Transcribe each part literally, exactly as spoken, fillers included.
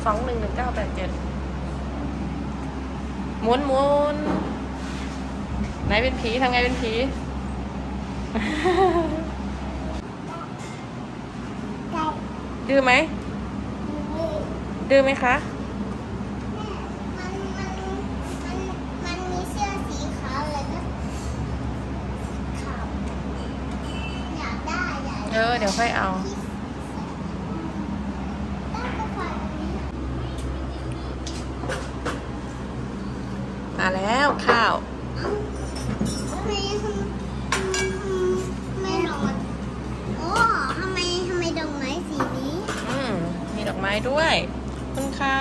สองหนึ่งหนึ่งเก้าแปดเจ็ดหมุนหมุนไหนเป็นผีทำไงเป็นผีดื้อไหมดื้อไหมคะมันมีเสื้อสีขาวเลยก็ขาวอยากได้อยากได้เออเดี๋ยวค่อยเอามาแล้วข้าวทำไมไม่นอนโอ้ทำไมทำไมดอกไม้สีนี้อืมมีดอกไม้ด้วยคุณค่ะ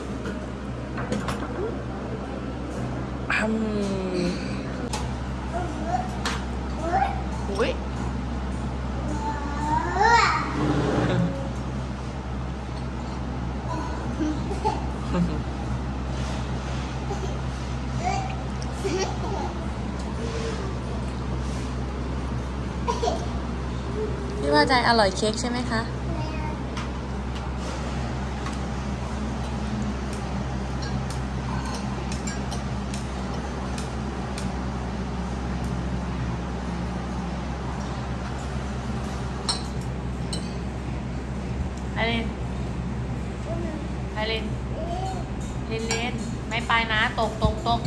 อืมอุ้ยพี่ว่าใจอร่อยเค้กใช่ไหมคะไอรินไอรินลินลินไม่ไปนะตกตกตก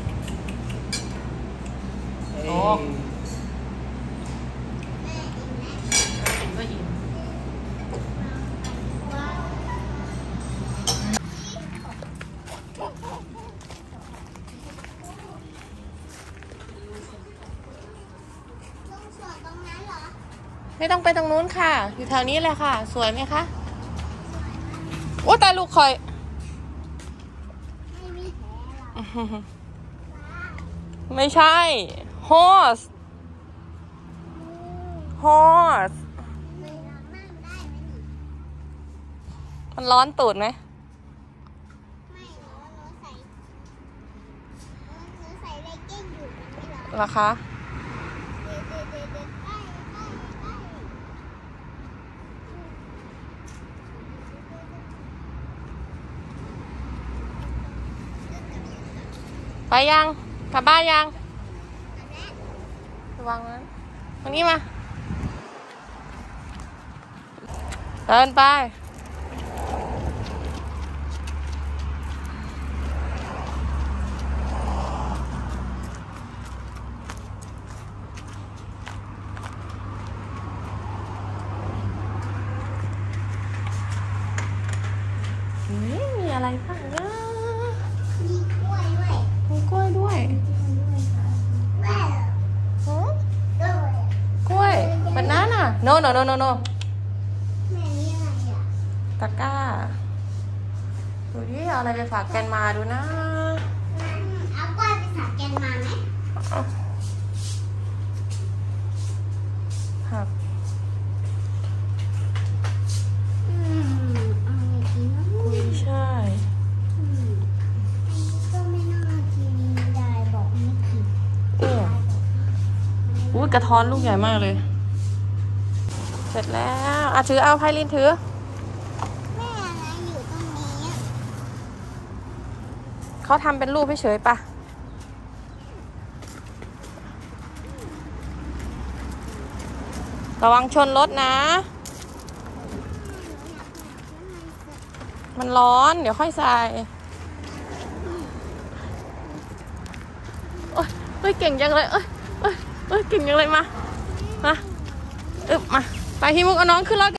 ตกกินก็อิ่มไม่ต้องไปตรงนู้นค่ะอยู่แถวนี้เลยค่ะสวยไหมคะโอ้ตาลูกคอยไม่ใช่ horse horse มันร้อนตูดไหมไม่หนูหนูใส่หนูใส่เลกกิ้งอยู่มันไม่ร้อนเหรอคะเด็ดเด็ดเด็ดเด็ดไปไปไปไปยังกลับบ้านยังระวังนะวันนี้มาเดินไปมีอะไรบ้างนะมีกล้วยด้วยมีกล้วยด้วยกล้วยบานาน่ะ no no no no no แม่นี่อะไรอ่ะตะกร้าดูดิเอาอะไรไปฝากแกนมาดูนะเอากล้วยไปฝากแกนมาไหมครับอืมเอาอะไรกินนะกุ้ยช่ายอืมก็ไม่น่ากินยายบอกไม่กินโอ้อุ้ยกระท้อนลูกใหญ่มากเลยเสร็จแล้วอ่ะถือเอาไพลินถือแม่อะไรอยู่ตรงนี้เขาทำเป็นรูปเฉยๆปะระวังชนรถนะมันร้อนเดี๋ยวค่อยใส่โอ้ยเฮ้ยเก่งจังเลยเอ้ยเอ้ยเอ้ยเก่งจังเลยมามาอึบมาไปพี่มุกเอาน้องขึ้นรถ